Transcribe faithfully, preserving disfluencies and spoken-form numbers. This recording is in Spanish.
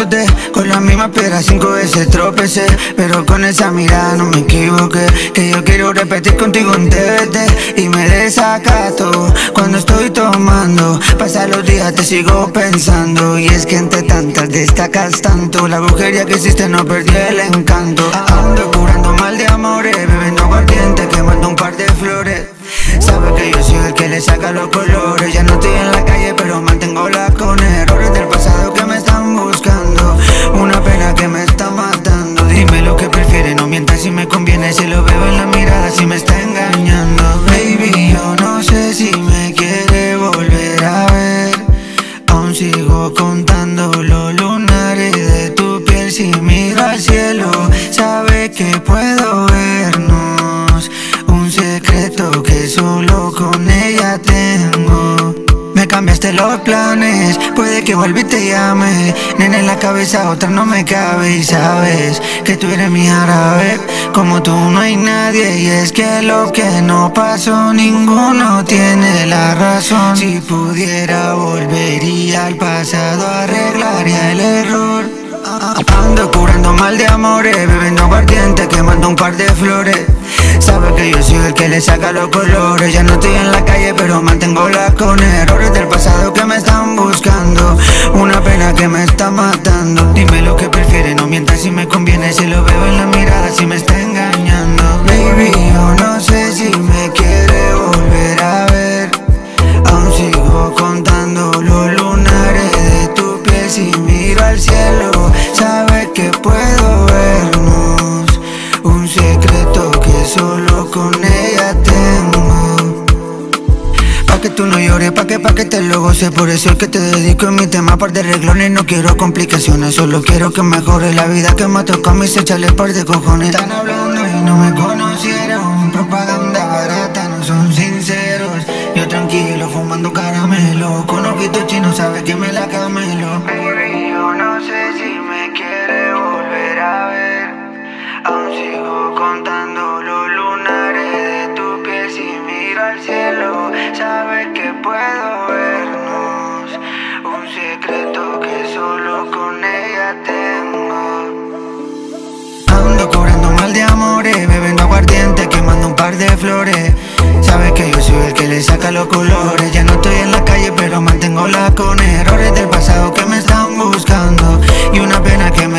buscándote. Con la misma piedra cinco veces tropecé, pero con esa mirada no me equivoqué. Que yo quiero repetir contigo un T B T y me desacato cuando estoy tomando. Pasan los días, te sigo pensando, y es que entre tantas destacas tanto. La brujería que hiciste no perdí el encanto. Ando curando mal de amores, bebiendo aguardiente, quemando un par de flores. Sabe que yo soy el que le saca los colores. Ya no estoy en la calle, pero mantengo la con errores del pasado que me están buscando. Una pena que me está matando. Dime lo que prefieres, no mientas si me conviene. Si lo veo en la mirada, si me está engañando. Baby, yo no sé si me quiere volver a ver. Aún sigo contando los lunares de tu piel. Si miro al cielo, sabe que puedo vernos. Un secreto que solo con ella tengo. Me cambiaste los planes, puede que vuelva y te llame. Nena, en la cabeza otra no me cabe. Y sabes que tú eres mi árabe, como tú no hay nadie. Y es que lo que no pasó, ninguno tiene la razón. Si pudiera volvería al pasado, arreglaría el error. Ando curando mal de amores, bebiendo aguardiente, quemando un par de flores. Sabe que yo soy el que le saca los colores. Ya no estoy en la calle, pero mantengo la con errores del pasado que me están buscando. Una pena que me está matando. Dime lo que prefieres, no mientas si me conviene. Si lo veo en la mirada, si me está engañando. Baby, yo no sé si me quiere volver a ver. Aún sigo contando los lunares de tu piel. Si miro al cielo, sabe que puedo vernos. Un secreto que solo con ella tengo. Pa' que tú no llores, pa' que, pa' que te lo goces. Por eso es que te dedico en mi tema, par de reglones. No quiero complicaciones, solo quiero que mejore la vida que me tocó a mí. Se echarle par de cojones. Están hablando y no me conocieron. Propaganda barata, no son sinceros. Yo tranquilo, fumando caramelo. Con ojitos chinos, sabe que me la camelo. Baby, yo no sé si me quiere volver a ver. Aún sigo contando los lunares de tu piel. Si miro al cielo, sabe que puedo vernos. Un secreto que solo con ella tengo. Ando cobrando mal de amores, bebiendo aguardiente, quemando un par de flores. Sabe que yo soy el que le saca los colores. Ya no estoy en la calle, pero mantengo la con errores del pasado que me están buscando. Y una pena que me